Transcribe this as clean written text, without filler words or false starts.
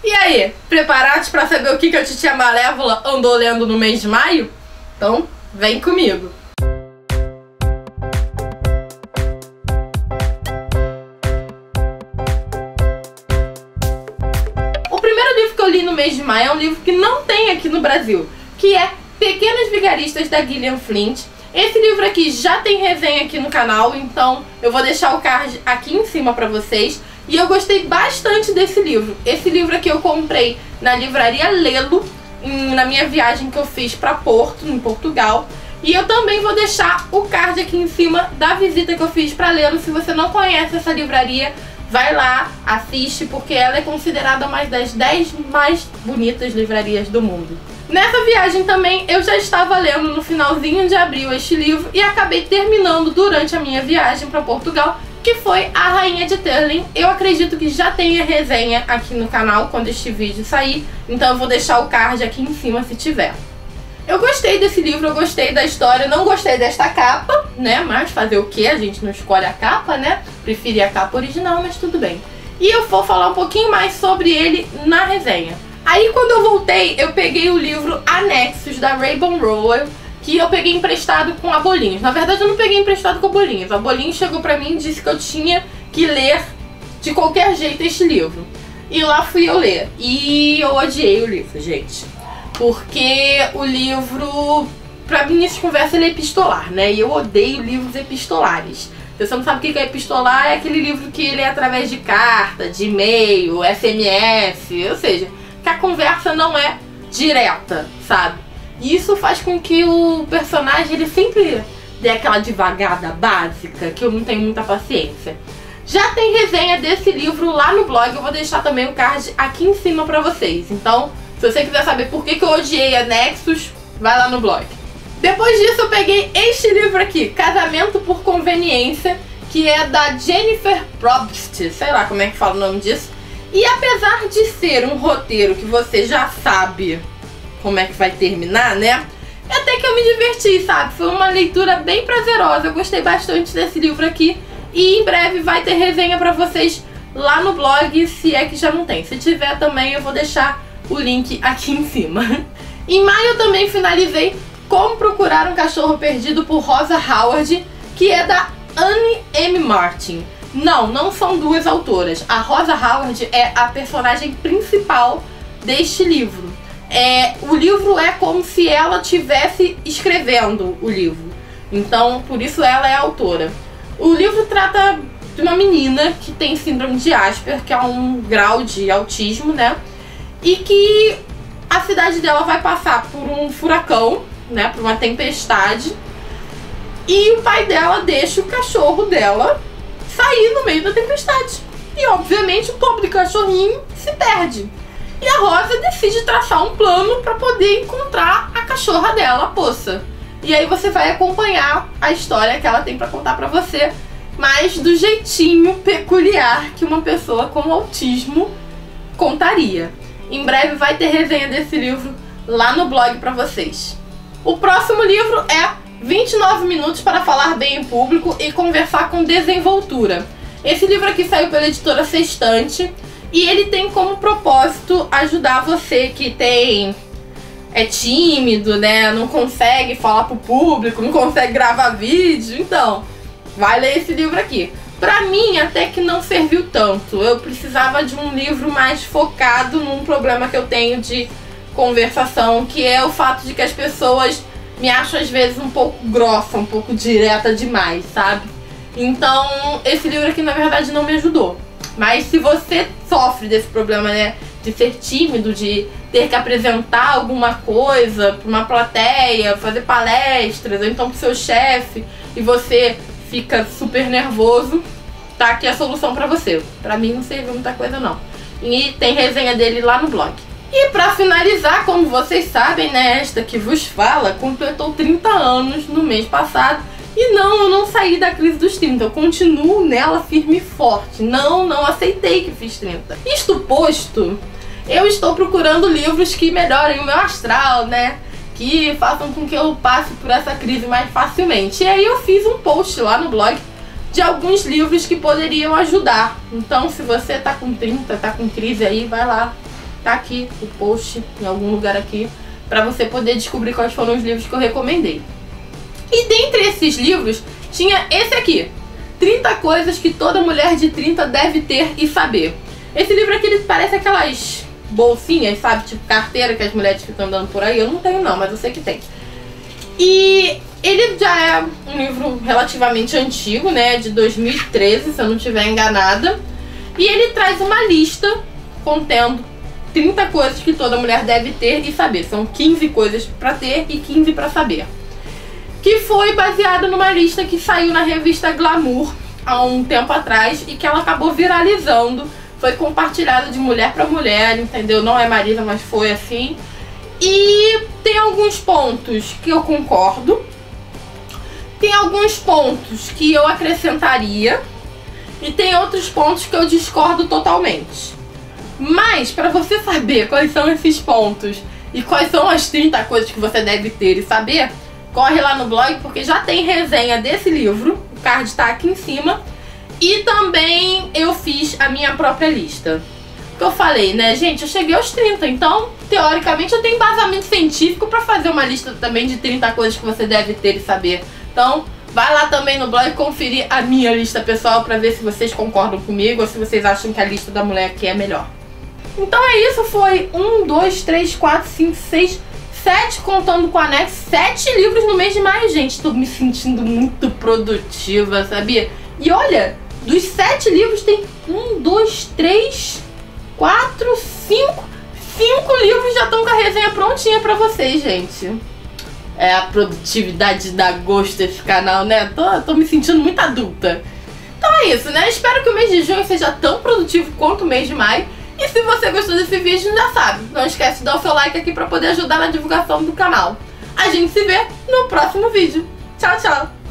E aí, preparados para saber o que a Titia Malévola andou lendo no mês de maio? Então, vem comigo! O primeiro livro que eu li no mês de maio é um livro que não tem aqui no Brasil, que é Pequenos Vigaristas, da Gillian Flint. Esse livro aqui já tem resenha aqui no canal, então eu vou deixar o card aqui em cima pra vocês. E eu gostei bastante desse livro. Esse livro aqui eu comprei na livraria Lelo, na minha viagem que eu fiz pra Porto, em Portugal. E eu também vou deixar o card aqui em cima da visita que eu fiz pra Lelo. Se você não conhece essa livraria, vai lá, assiste, porque ela é considerada uma das 10 mais bonitas livrarias do mundo. Nessa viagem também eu já estava lendo no finalzinho de abril este livro e acabei terminando durante a minha viagem para Portugal, que foi A Rainha de Terling. Eu acredito que já tenha resenha aqui no canal quando este vídeo sair, então eu vou deixar o card aqui em cima se tiver. Eu gostei desse livro, eu gostei da história, não gostei desta capa, né? Mas fazer o que? A gente não escolhe a capa, né? Preferi a capa original, mas tudo bem. E eu vou falar um pouquinho mais sobre ele na resenha. Aí quando eu voltei, eu peguei o livro Anexos, da Rainbow Rowell, que eu peguei emprestado com a Bolinhos. Na verdade eu não peguei emprestado com a Bolinhos. A Bolinhos chegou pra mim e disse que eu tinha que ler de qualquer jeito este livro. E lá fui eu ler. E eu odiei o livro, gente. Porque o livro, pra mim, essa conversa ele é epistolar, né? E eu odeio livros epistolares. Se você não sabe o que é epistolar, é aquele livro que ele é através de carta, de e-mail, SMS, ou seja, que a conversa não é direta, sabe? E isso faz com que o personagem ele sempre dê aquela devagada básica, que eu não tenho muita paciência. Já tem resenha desse livro lá no blog, eu vou deixar também o card aqui em cima pra vocês. Então, se você quiser saber por que eu odiei Anexos, vai lá no blog. Depois disso eu peguei este livro aqui, Casamento por Conveniência, que é da Jennifer Probst, sei lá como é que fala o nome disso. E apesar de ser um roteiro que você já sabe como é que vai terminar, né? Até que eu me diverti, sabe? Foi uma leitura bem prazerosa, eu gostei bastante desse livro aqui. E em breve vai ter resenha pra vocês lá no blog, se é que já não tem. Se tiver também eu vou deixar o link aqui em cima. Em maio eu também finalizei Como Procurar um Cachorro Perdido, por Rosa Howard, que é da Anne M. Martin. Não são duas autoras. A Rosa Howard é a personagem principal deste livro. O livro é como se ela estivesse escrevendo o livro. Então, por isso ela é a autora. O livro trata de uma menina que tem síndrome de Asperger, que é um grau de autismo, né? E que a cidade dela vai passar por um furacão, né? Por uma tempestade. E o pai dela deixa o cachorro dela sair no meio da tempestade. E obviamente o pobre cachorrinho se perde. E a Rosa decide traçar um plano para poder encontrar a cachorra dela, a Poça. E aí você vai acompanhar a história que ela tem para contar para você, mas do jeitinho peculiar que uma pessoa com autismo contaria. Em breve vai ter resenha desse livro lá no blog para vocês. O próximo livro é 29 Minutos para Falar Bem em Público e Conversar com Desenvoltura. Esse livro aqui saiu pela editora Sextante e ele tem como propósito ajudar você que é tímido, né? Não consegue falar pro público, não consegue gravar vídeo. Então, vai ler esse livro aqui. Pra mim, até que não serviu tanto. Eu precisava de um livro mais focado num problema que eu tenho de conversação, que é o fato de que as pessoas me acham às vezes um pouco grossa, um pouco direta demais, sabe? Então, esse livro aqui na verdade não me ajudou. Mas se você sofre desse problema, né, de ser tímido, de ter que apresentar alguma coisa para uma plateia, fazer palestras, ou então pro seu chefe, e você fica super nervoso, tá aqui a solução pra você. Pra mim não serviu muita coisa não. E tem resenha dele lá no blog. E pra finalizar, como vocês sabem, né, esta que vos fala completou 30 anos no mês passado. E não, eu não saí da crise dos 30, eu continuo nela firme e forte. Não aceitei que fiz 30. Isto posto, eu estou procurando livros que melhorem o meu astral, né? Que façam com que eu passe por essa crise mais facilmente. E aí eu fiz um post lá no blog de alguns livros que poderiam ajudar. Então se você tá com 30, tá com crise aí, vai lá tá aqui o post, em algum lugar aqui, pra você poder descobrir quais foram os livros que eu recomendei. E dentre esses livros, tinha esse aqui, 30 coisas que toda mulher de 30 deve ter e saber. Esse livro aqui, ele parece aquelas bolsinhas, sabe, tipo carteira que as mulheres ficam andando por aí. Eu não tenho não, mas eu sei que tem. E ele já é um livro relativamente antigo, né, de 2013, se eu não estiver enganada. E ele traz uma lista contendo 30 coisas que toda mulher deve ter e saber. São 15 coisas pra ter e 15 pra saber. Que foi baseado numa lista que saiu na revista Glamour há um tempo atrás e que ela acabou viralizando. Foi compartilhada de mulher pra mulher, entendeu? Não é Marisa, mas foi assim. E tem alguns pontos que eu concordo. Tem alguns pontos que eu acrescentaria. E tem outros pontos que eu discordo totalmente. Mas, pra você saber quais são esses pontos e quais são as 30 coisas que você deve ter e saber, corre lá no blog, porque já tem resenha desse livro. O card tá aqui em cima. E também eu fiz a minha própria lista. Que eu falei, né, gente, eu cheguei aos 30, então, teoricamente, eu tenho embasamento científico pra fazer uma lista também de 30 coisas que você deve ter e saber. Então, vai lá também no blog conferir a minha lista pessoal pra ver se vocês concordam comigo ou se vocês acham que a lista da mulher aqui é melhor. Então é isso, foi 1, 2, 3, 4, 5, 6, 7, contando com o anexo, 7 livros no mês de maio, gente. Tô me sentindo muito produtiva, sabia? E olha, dos 7 livros tem 1, 2, 3, 4, 5 livros já estão com a resenha prontinha pra vocês, gente. É, a produtividade dá gosto esse canal, né? Tô me sentindo muito adulta. Então é isso, né? Espero que o mês de junho seja tão produtivo quanto o mês de maio. E se você gostou desse vídeo, já sabe, não esquece de dar o seu like aqui pra poder ajudar na divulgação do canal. A gente se vê no próximo vídeo. Tchau, tchau!